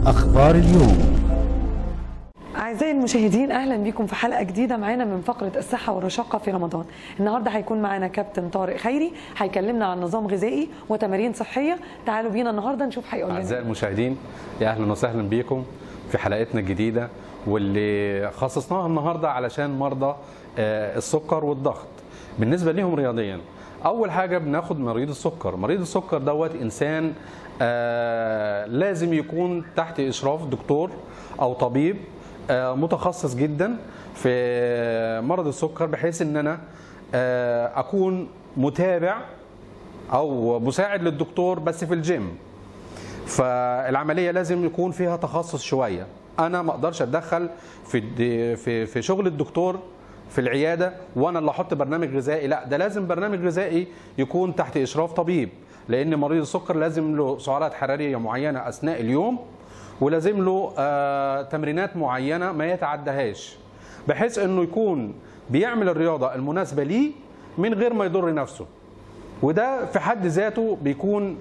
أخبار اليوم. أعزائي المشاهدين، أهلا بكم في حلقة جديدة معانا من فقرة الصحة والرشاقة في رمضان. النهاردة هيكون معانا كابتن طارق خيري، هيكلمنا عن نظام غذائي وتمارين صحية. تعالوا بينا النهاردة نشوف هيقول لنا. أعزائي المشاهدين، يا أهلا وسهلا بكم في حلقتنا الجديدة واللي خصصناها النهاردة علشان مرضى السكر والضغط. بالنسبة لهم رياضيا، أول حاجة بناخد مريض السكر. مريض السكر دوت إنسان لازم يكون تحت إشراف دكتور أو طبيب متخصص جدا في مرض السكر، بحيث ان انا اكون متابع او مساعد للدكتور بس في الجيم. فالعمليه لازم يكون فيها تخصص شويه. انا ما اقدرش اتدخل في شغل الدكتور في العياده وانا اللي احط برنامج غذائي، لا، ده لازم برنامج غذائي يكون تحت اشراف طبيب، لان مريض السكر لازم له سعرات حراريه معينه اثناء اليوم، ولازم له تمرينات معينة ما يتعدهاش، بحيث انه يكون بيعمل الرياضة المناسبة ليه من غير ما يضر نفسه. وده في حد ذاته بيكون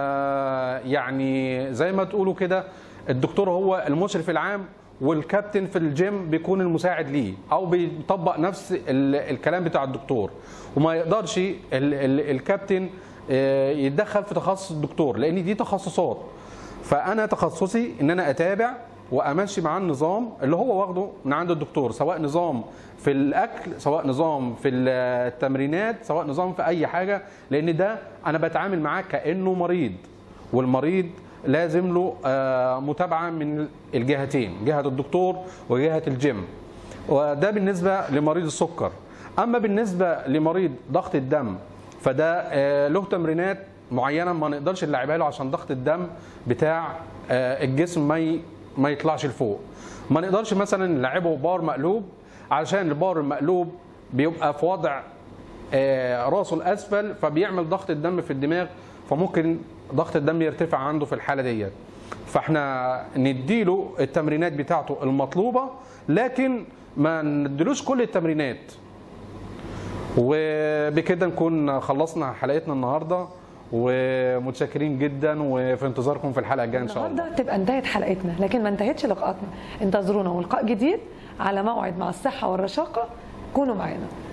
يعني زي ما تقولوا كده، الدكتور هو المشرف العام والكابتن في الجيم بيكون المساعد ليه، او بيطبق نفس الكلام بتاع الدكتور، وما يقدرش الكابتن يتدخل في تخصص الدكتور، لان دي تخصصات. فأنا تخصصي إن أنا أتابع وأمشي مع النظام اللي هو واخده من عند الدكتور، سواء نظام في الأكل، سواء نظام في التمرينات، سواء نظام في أي حاجة، لأن ده أنا بتعامل معاه كأنه مريض، والمريض لازم له متابعة من الجهتين، جهة الدكتور وجهة الجيم. وده بالنسبة لمريض السكر. أما بالنسبة لمريض ضغط الدم، فده له تمرينات معينه ما نقدرش نلعبها له عشان ضغط الدم بتاع الجسم ما يطلعش لفوق. ما نقدرش مثلا نلعبه بار مقلوب، علشان البار المقلوب بيبقى في وضع راسه الاسفل، فبيعمل ضغط الدم في الدماغ، فممكن ضغط الدم يرتفع عنده في الحاله ديت. فاحنا نديله التمرينات بتاعته المطلوبه، لكن ما نديلوش كل التمرينات. وبكده نكون خلصنا حلقتنا النهارده، ومتشكرين جدا، وفي انتظاركم في الحلقه الجايه ان شاء الله. النهارده تبقى انتهت حلقتنا، لكن ما انتهتش لقاءاتنا. انتظرونا ولقاء جديد على موعد مع الصحه والرشاقه. كونوا معانا.